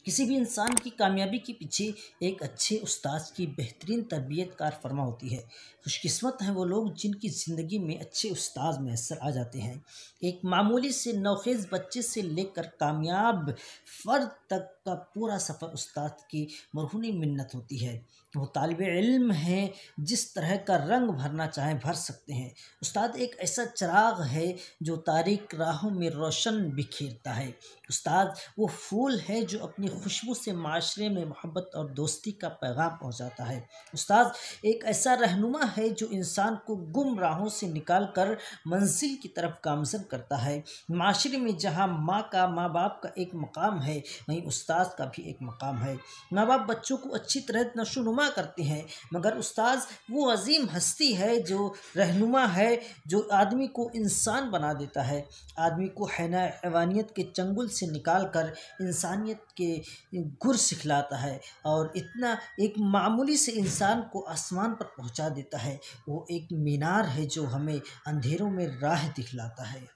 किसी भी इंसान की कामयाबी के पीछे एक अच्छे उस्ताद की बेहतरीन तरबियत कार फरमा होती है। खुशकिस्मत हैं वो लोग जिनकी ज़िंदगी में अच्छे उस्ताद मैसर आ जाते हैं। एक मामूली से नौखेज़ बच्चे से लेकर कामयाब फ़र्द तक का पूरा सफ़र उस्ताद की मरहूनी मिन्नत होती है। वो तालिबे इल्म हैं, जिस तरह का रंग भरना चाहें भर सकते हैं। उस्ताद एक ऐसा चिराग है जो तारीक राहों में रोशन बिखेरता है। उस्ताद वो फूल है जो अपनी खुशबू से माशरे में मोहब्बत और दोस्ती का पैगाम पहुँचाता है। उस्ताद एक ऐसा रहनुमा है जो इंसान को गुम राहों से निकाल कर मंजिल की तरफ गामज़न करता है। माशरे में जहाँ माँ बाप का एक मकाम है, वहीं उस्ताद का भी एक मकाम है। माँ बाप बच्चों को अच्छी तरह नशोनुमा करते हैं, मगर उस्ताद वो अजीम हस्ती है जो रहनुमा है, जो आदमी को इंसान बना देता है। आदमी को हैवानियत के चंगुल से निकाल कर इंसानियत के गुर सिखलाता है और इतना एक मामूली से इंसान को आसमान पर पहुंचा देता है। वो एक मीनार है जो हमें अंधेरों में राह दिखलाता है।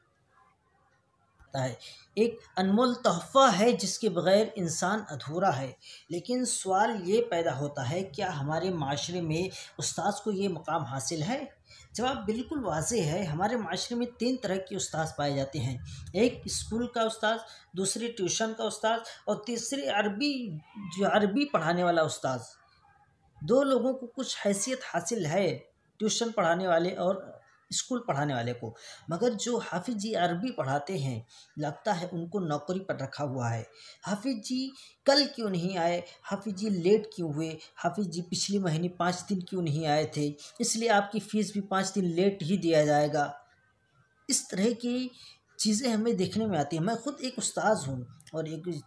एक अनमोल तोहफ़ा है जिसके बग़ैर इंसान अधूरा है। लेकिन सवाल ये पैदा होता है, क्या हमारे माशरे में उस्ताद को ये मकाम हासिल है? जवाब बिल्कुल वाज़ेह है। हमारे माशरे में 3 तरह के उस्ताद पाए जाते हैं। एक स्कूल का उस्ताद, दूसरे ट्यूशन का उस्ताद और तीसरे अरबी पढ़ाने वाला उस्ताद। 2 लोगों को कुछ हैसियत हासिल है, ट्यूशन पढ़ाने वाले और स्कूल पढ़ाने वाले को, मगर जो हाफिज़ जी अरबी पढ़ाते हैं लगता है उनको नौकरी पर रखा हुआ है। हाफिज़ जी कल क्यों नहीं आए, हाफिज़ जी लेट क्यों हुए, हाफिज़ जी पिछले महीने 5 दिन क्यों नहीं आए थे, इसलिए आपकी फ़ीस भी 5 दिन लेट ही दिया जाएगा। इस तरह की चीज़ें हमें देखने में आती हैं। मैं ख़ुद एक उस्ताद हूँ और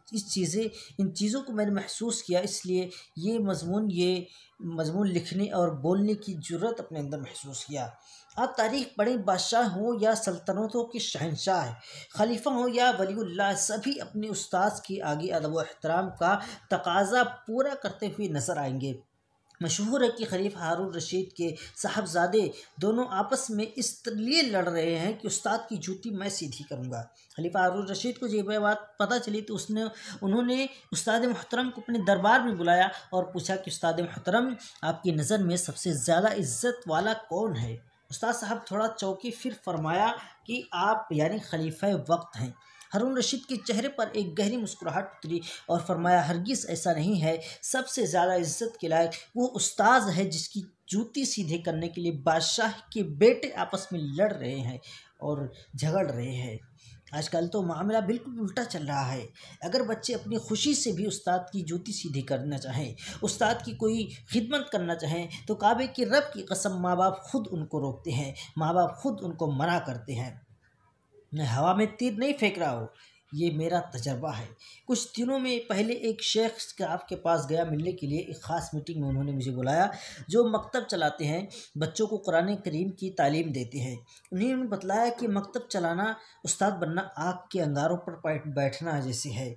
इन चीज़ों को मैंने महसूस किया, इसलिए ये मज़मून लिखने और बोलने की ज़रूरत अपने अंदर महसूस किया। आप तारीख़ पढ़ें, बादशाह हों या सल्तनतों के शहंशाह, खलीफा हों या वलीउल्लाह, सभी अपने उस्ताद के आगे अदब व एहतराम का तकाज़ा पूरा करते हुए नज़र आएंगे। मशहूर है कि खलीफा हारून रशीद के साहबजादे दोनों आपस में इसलिए लड़ रहे हैं कि उस्ताद की जूती मैं सीधी करूँगा। खलीफा हारून रशीद को ये बात पता चली तो उन्होंने उस्ताद मोहतरम को अपने दरबार में बुलाया और पूछा कि उस्ताद मोहतरम, आपकी नज़र में सबसे ज़्यादा इज़्ज़त वाला कौन है? उस्ताद साहब थोड़ा चौंके, फिर फरमाया कि आप यानी खलीफा वक्त हैं। हारून रशीद के चेहरे पर एक गहरी मुस्कुराहट उतरी और फरमाया, हरगिज़ ऐसा नहीं है। सबसे ज़्यादा इज़्ज़त के लायक वो उस्ताद है जिसकी जूती सीधे करने के लिए बादशाह के बेटे आपस में लड़ रहे हैं और झगड़ रहे हैं। आजकल तो मामला बिल्कुल उल्टा चल रहा है। अगर बच्चे अपनी खुशी से भी उस्ताद की जूती सीधी करना चाहें, उस्ताद की कोई खिदमत करना चाहें, तो काबे की रब की कसम माँ बाप खुद उनको रोकते हैं, माँ बाप खुद उनको मना करते हैं। मैं हवा में तीर नहीं फेंक रहा हूँ, ये मेरा तजर्बा है। कुछ दिनों में पहले एक शेख आपके पास गया मिलने के लिए। एक ख़ास मीटिंग में उन्होंने मुझे बुलाया, जो मकतब चलाते हैं, बच्चों को कुरान करीम की तालीम देते हैं। उन्होंने बतलाया कि मकतब चलाना उस्ताद बनना आग के अंगारों पर बैठना जैसे है।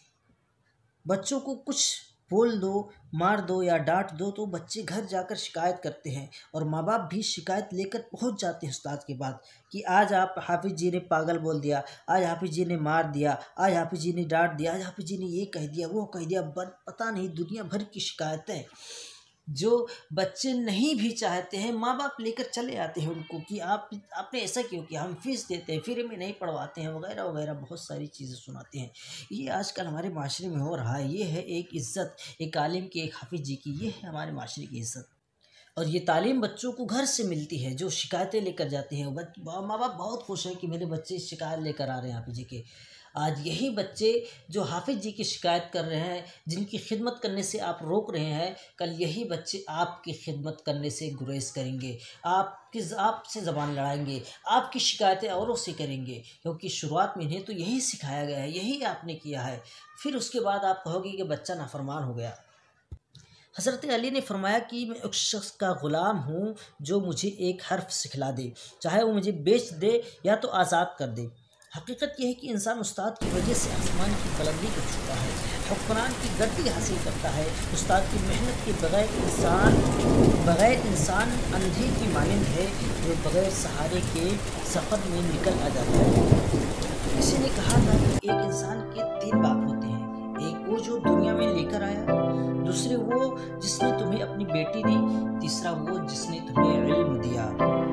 बच्चों को कुछ बोल दो, मार दो या डांट दो तो बच्चे घर जाकर शिकायत करते हैं और माँ बाप भी शिकायत लेकर पहुंच जाते हैं उस्ताद के बाद कि आज आप हाफिज़ जी ने पागल बोल दिया, आज हाफिज़ जी ने मार दिया, आज हाफिज़ जी ने डांट दिया, आज हाफिज़ जी ने ये कह दिया, वो कह दिया। पता नहीं दुनिया भर की शिकायतें जो बच्चे नहीं भी चाहते हैं, माँ बाप लेकर चले आते हैं उनको कि आपने ऐसा क्यों किया, हम फीस देते हैं, फ्री में नहीं पढ़वाते हैं, वगैरह वगैरह बहुत सारी चीज़ें सुनाते हैं। ये आजकल हमारे माशरे में हो रहा है। ये है एक इज़्ज़त एक आलिम की, एक हाफिज़ जी की, ये है हमारे माशरे की इज़्ज़त। और ये तालीम बच्चों को घर से मिलती है, जो शिकायतें लेकर जाते हैं। माँ बाप बहुत खुश हैं कि मेरे बच्चे शिकायत लेकर आ रहे हैं हाफिज़ जी के। आज यही बच्चे जो हाफिज़ जी की शिकायत कर रहे हैं, जिनकी खिदमत करने से आप रोक रहे हैं, कल यही बच्चे आपकी खिदमत करने से गुरेज करेंगे, आपसे ज़बान लड़ाएंगे, आपकी शिकायतें औरों से करेंगे, क्योंकि शुरुआत में इन्हें तो यही सिखाया गया है, यही आपने किया है। फिर उसके बाद आप कहोगे कि बच्चा नाफरमान हो गया। हज़रत अली ने फरमाया कि मैं उस शख्स का ग़ुलाम हूँ जो मुझे एक हर्फ सिखला दे, चाहे वो मुझे बेच दे या तो आज़ाद कर दे। हकीकत यह है कि इंसान उस्ताद की वजह से आसमान की बुलंदी कर चुका है, हुक्मरान की गद्दी हासिल करता है। उस्ताद की मेहनत के बग़ैर इंसान अंधे की मानंद है जो बग़ैर सहारे के सफ़र में निकल आ जाता है। किसी ने कहा था कि एक इंसान के 3 बाप होते हैं, एक वो जो दुनिया में लेकर आया, दूसरे वो जिसने तुम्हें अपनी बेटी दी, तीसरा वो जिसने तुम्हें इल्म दिया।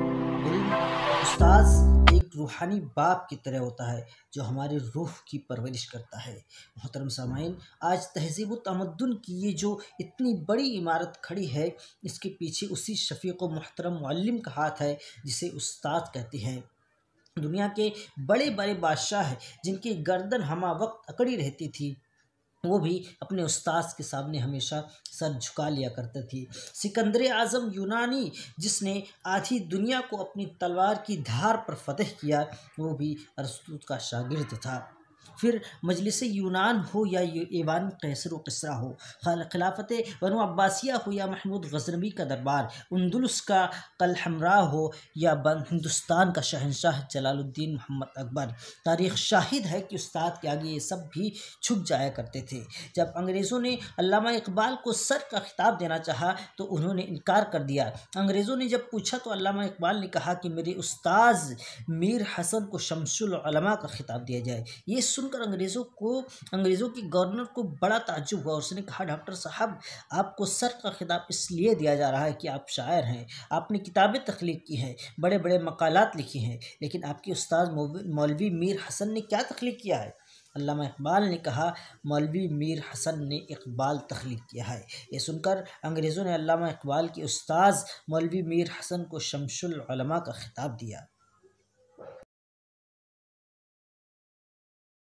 उस्ताद एक रूहानी बाप की तरह होता है जो हमारे रूह की परवरिश करता है। मोहतरम सामाइन, आज तहज़ीब व तमद्दुन की ये जो इतनी बड़ी इमारत खड़ी है, इसके पीछे उसी शफ़ीक़ व मोहतरम मुअल्लिम का हाथ है जिसे उस्ताद कहते हैं। दुनिया के बड़े बड़े बादशाह जिनकी गर्दन हमा वक्त अकड़ी रहती थी, वो भी अपने उस्ताद के सामने हमेशा सर झुका लिया करते थे। सिकंदर आज़म यूनानी, जिसने आधी दुनिया को अपनी तलवार की धार पर फतह किया, वो भी अरस्तू का शागिर्द था। फिर मजलिस यूनान हो या ईवान कैसर व किस्रा हो, खिलाफत बनु अब्बासिया हो या महमूद गज़नवी का दरबार, अंदलुस का कलहमरा हो या हिंदुस्तान का शहनशाह जलालुद्दीन मोहम्मद अकबर, तारीख़ शाहिद है कि उस्ताद के आगे ये सब भी झुक जाया करते थे। जब अंग्रेज़ों ने अल्लामा इकबाल को सर का खिताब देना चाहा तो उन्होंने इनकार कर दिया। अंग्रेज़ों ने जब पूछा तो अल्लामा इकबाल ने कहा कि मेरे उस्ताद मीर हसन को शमसुल उलमा का खिताब दिया जाए। ये सुनकर अंग्रेज़ों के गवर्नर को बड़ा ताज्जुब हुआ। उसने कहा, डॉक्टर साहब, आपको सर का खिताब इसलिए दिया जा रहा है कि आप शायर हैं, आपने किताबें तख्लीक की हैं, बड़े बड़े मकालात लिखे हैं, लेकिन आपके उस्ताद मौलवी मीर हसन ने क्या तख्लीक किया है? अल्लामा इकबाल ने कहा, मौलवी मीर हसन ने इकबाल तख्लीक किया है। ये सुनकर अंग्रेज़ों ने अल्लामा इकबाल के उस्ताद मौलवी मीर हसन को शमसुल उलमा का खिताब दिया।